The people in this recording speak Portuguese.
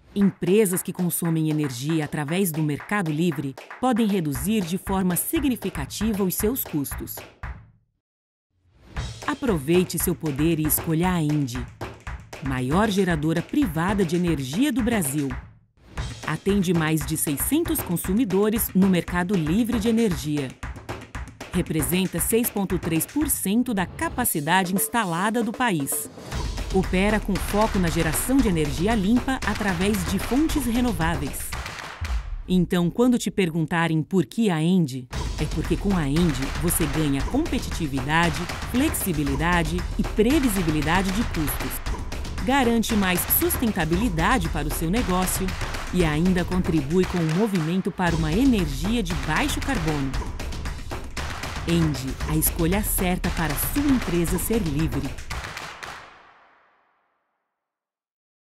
Empresas que consomem energia através do Mercado Livre podem reduzir de forma significativa os seus custos. Aproveite seu poder e escolha a ENGIE, maior geradora privada de energia do Brasil. Atende mais de 600 consumidores no Mercado Livre de Energia. Representa 6,3% da capacidade instalada do país. Opera com foco na geração de energia limpa através de fontes renováveis. Então, quando te perguntarem por que a ENGIE, é porque com a ENGIE você ganha competitividade, flexibilidade e previsibilidade de custos. Garante mais sustentabilidade para o seu negócio e ainda contribui com o movimento para uma energia de baixo carbono. ENGIE, a escolha certa para a sua empresa ser livre.